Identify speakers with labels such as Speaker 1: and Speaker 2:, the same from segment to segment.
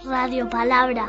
Speaker 1: Radio Palabra.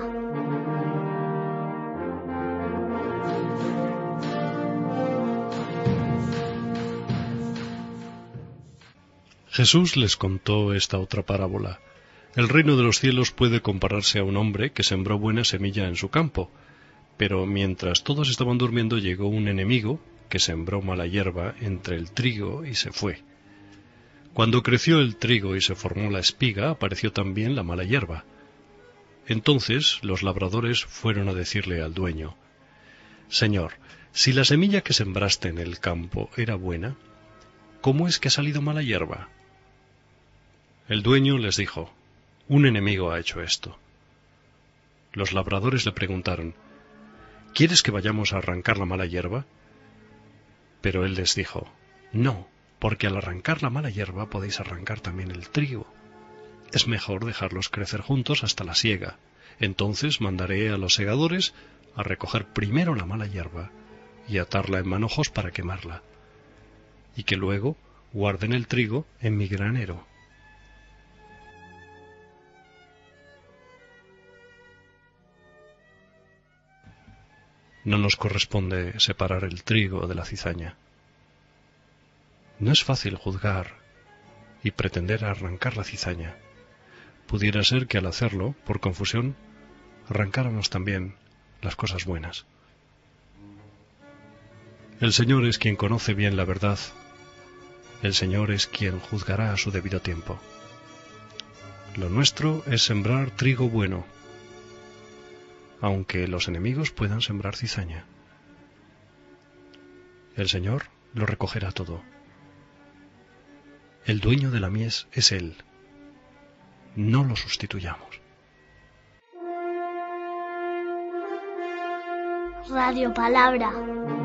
Speaker 2: Jesús les contó esta otra parábola. El reino de los cielos puede compararse a un hombre que sembró buena semilla en su campo, pero mientras todos estaban durmiendo llegó un enemigo que sembró mala hierba entre el trigo y se fue. Cuando creció el trigo y se formó la espiga, apareció también la mala hierba. Entonces los labradores fueron a decirle al dueño: «Señor, si la semilla que sembraste en el campo era buena, ¿cómo es que ha salido mala hierba?» El dueño les dijo: «Un enemigo ha hecho esto». Los labradores le preguntaron: «¿Quieres que vayamos a arrancar la mala hierba?» Pero él les dijo: «No, porque al arrancar la mala hierba podéis arrancar también el trigo. Es mejor dejarlos crecer juntos hasta la siega. Entonces mandaré a los segadores a recoger primero la mala hierba y atarla en manojos para quemarla, y que luego guarden el trigo en mi granero». No nos corresponde separar el trigo de la cizaña. No es fácil juzgar y pretender arrancar la cizaña. Pudiera ser que al hacerlo, por confusión, arrancáramos también las cosas buenas. El Señor es quien conoce bien la verdad. El Señor es quien juzgará a su debido tiempo. Lo nuestro es sembrar trigo bueno, aunque los enemigos puedan sembrar cizaña. El Señor lo recogerá todo. El dueño de la mies es Él. No lo sustituyamos.
Speaker 1: Radio Palabra.